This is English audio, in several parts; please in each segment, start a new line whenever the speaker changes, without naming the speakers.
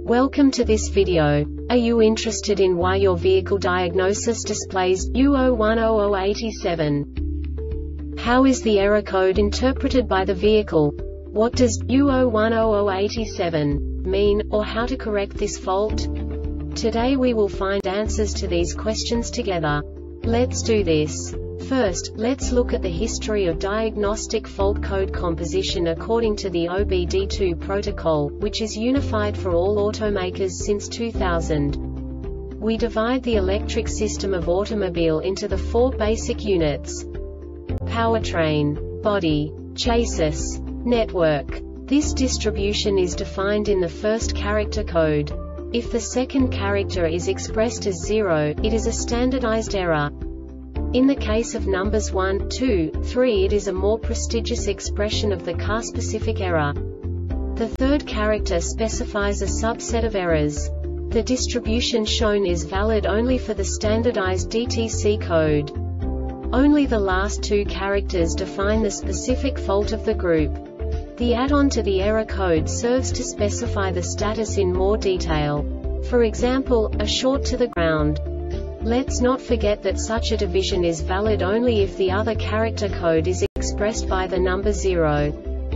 Welcome to this video. Are you interested in why your vehicle diagnosis displays U010087? How is the error code interpreted by the vehicle? What does U010087 mean, or how to correct this fault? Today we will find answers to these questions together. Let's do this. First, let's look at the history of diagnostic fault code composition according to the OBD2 protocol, which is unified for all automakers since 2000. We divide the electric system of automobile into the four basic units: powertrain, body, chassis, network. This distribution is defined in the first character code. If the second character is expressed as 0, it is a standardized error. In the case of numbers 1, 2, 3, it is a more prestigious expression of the car-specific error. The third character specifies a subset of errors. The distribution shown is valid only for the standardized DTC code. Only the last two characters define the specific fault of the group. The add-on to the error code serves to specify the status in more detail. For example, a short to the ground. Let's not forget that such a division is valid only if the other character code is expressed by the number 0.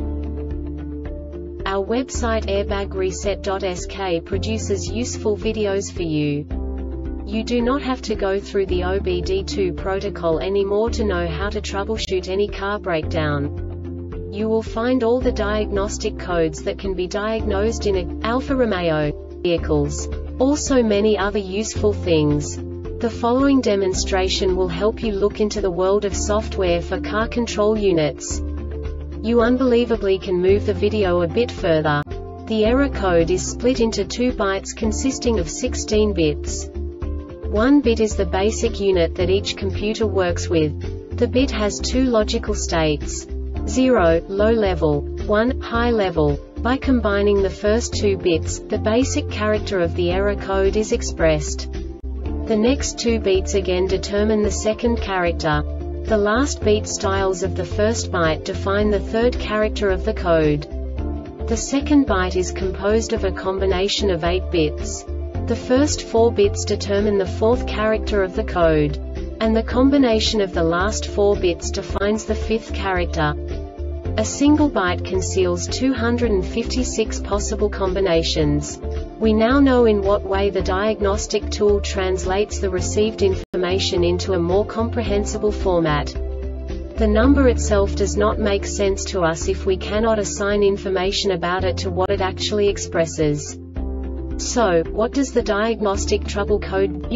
Our website airbagreset.sk produces useful videos for you. You do not have to go through the OBD2 protocol anymore to know how to troubleshoot any car breakdown. You will find all the diagnostic codes that can be diagnosed in Alfa Romeo vehicles. Also many other useful things. The following demonstration will help you look into the world of software for car control units. You unbelievably can move the video a bit further. The error code is split into 2 bytes consisting of 16 bits. 1 bit is the basic unit that each computer works with. The bit has 2 logical states: 0, low level, 1, high level. By combining the first 2 bits, the basic character of the error code is expressed. The next 2 beats again determine the second character. The last beat styles of the first byte define the third character of the code. The second byte is composed of a combination of 8 bits. The first 4 bits determine the fourth character of the code. And the combination of the last 4 bits defines the fifth character. A single byte conceals 256 possible combinations. We now know in what way the diagnostic tool translates the received information into a more comprehensible format. The number itself does not make sense to us if we cannot assign information about it to what it actually expresses. So, what does the diagnostic trouble code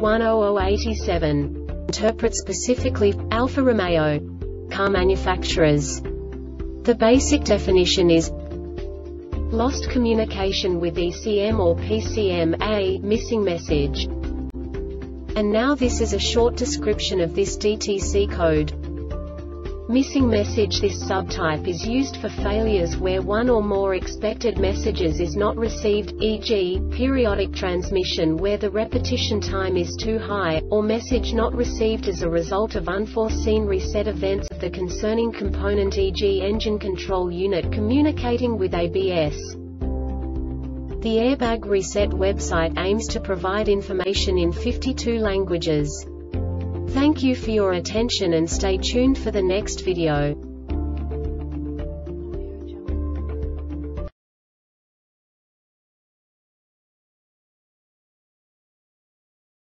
U010087 interpret specifically for Alfa Romeo car manufacturers? The basic definition is lost communication with ECM or PCM, missing message. And now this is a short description of this DTC code. Missing message. This subtype is used for failures where one or more expected messages is not received, e.g., periodic transmission where the repetition time is too high, or message not received as a result of unforeseen reset events of the concerning component, e.g. engine control unit communicating with ABS. The Airbag Reset website aims to provide information in 52 languages. Thank you for your attention and stay tuned for the next video.